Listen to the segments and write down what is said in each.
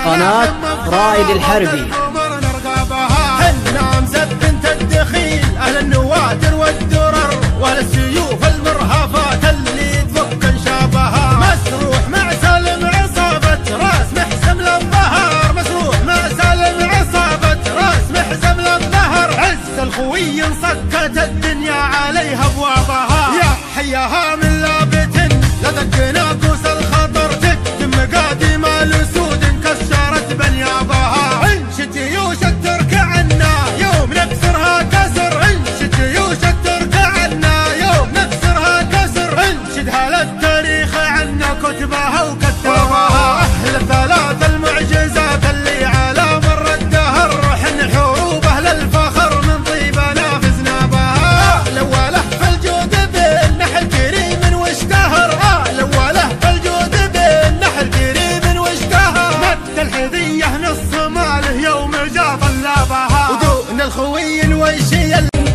قناة رائد الحربي. حنا مزب الدخيل أهل النوادر والدرر وأهل السيوف المرهفات اللي تفك انشابها. مسروح مع سالم عصابة راس محسم للظهر، مسروح مع سالم عصابة راس محسم للظهر. عز الخوي انصكت الدنيا عليها ابوابها، يا حياها من لابت لدق ناقوس الخطر، تكتم مقاديم الاسود انكسرت بنيابها. انشد جيوش الترك عنا يوم نكسرها كسر، انشد جيوش الترك عنا يوم نكسرها كسر. انشدها للتاريخ عنا كتبها وكتبها. اهل الثلاث المعجزات اللي على مر الدهر، حن الحروب اهل الفخر من طيبنا فزنا بها. الاوله في الجود بالنحل كريم واشتهر، الاوله في الجود بالنحل كريم واشتهر. مد الحذيه نص ماله يوم جا طلابها، ودون الخوي الويشي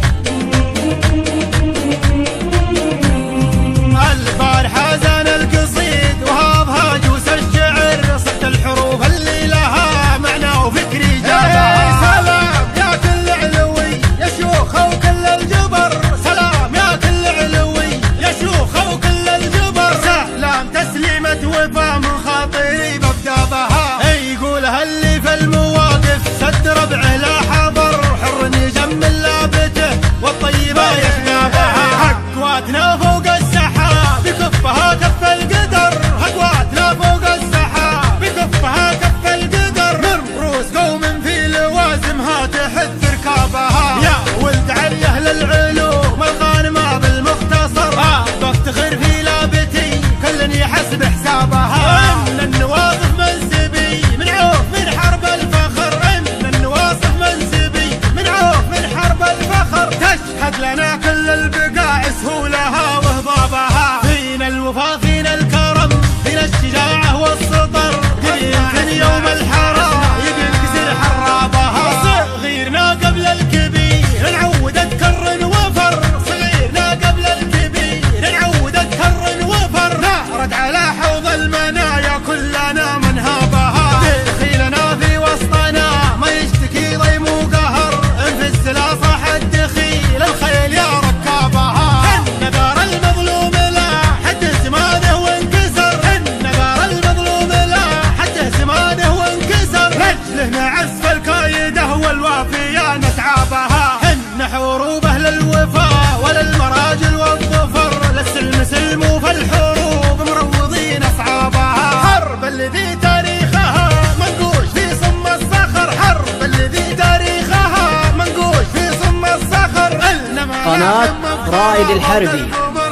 البارحة زان القصيد وهابها جوس الشعر، صدت الحروف اللي لها معنى وفكري جابها. سلام يا كل علوي يا شيوخ وكل الجبر، سلام يا كل علوي يا شيوخ وكل الجبر. سلام تسليمة وفا من خاطري ببدا بها، يقولها اللي في المواقف سد ربعه لا حضر، حر يجمل لابته والطيبة يحنابها. حقواتنا فوق السحاب بكفها كف القدر، حقواتنا فوق السحاب بكفها كف القدر. من رؤوس قوم في لوازمها تحث ركابها، يا ولد علي اهل العلوم الغانمة بالمختصر. بفتخر في لابتي كل يحسب حسابها. ان النواصف منسبي من عوف من حرب الفخر، ان النواصف منسبي من عوف من حرب الفخر. تشهد لنا كل البقاع سهولها وهضابها، فينا الوفا فينا الكرم فينا الشجاعة والسطر. قريب يوم الحرام يبي ينكسر حرابها. صغيرنا قبل الكبير نعود كر وفر، صغيرنا قبل الكبير نعود كر وفر. نارد على حوض المنايا كلنا من هابها، دخيلنا في وسطنا ما يشتكي ضيم وقهر. انفز لا صاح الدخيل الخيل يا ركابها. ان دار المظلوم لا حد زمانه وانكسر، ان دار المظلوم لا حد زمانه وانكسر. رجله نعس الكايده والوافيه نتعابها. ان حروب اهل الوفاء ولا المراجل والظفر، للسلم سلم وفي الحروب مروضين اصعابها. حرب الذي تاريخها منقوش في صم الصخر، حرب الذي تاريخها منقوش في صم الصخر. قناة رائد الحربي.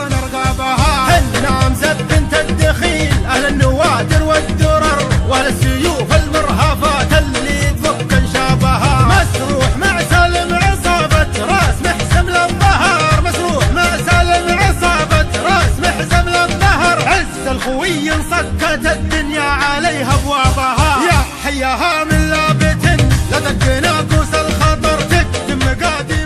حنا مزب الدخيل أهل النوادر والدرر وأهل السيوف المرهفات اللي تفك انشابها. مسروح مع سالم عصابة راس محسم للظهر، مسروح مع سالم عصابة راس محسم للظهر. عز الخوي انصكت الدنيا عليها ابوابها، يا حياها من لابت لدق ناقوس الخطر، تكتم مقاديم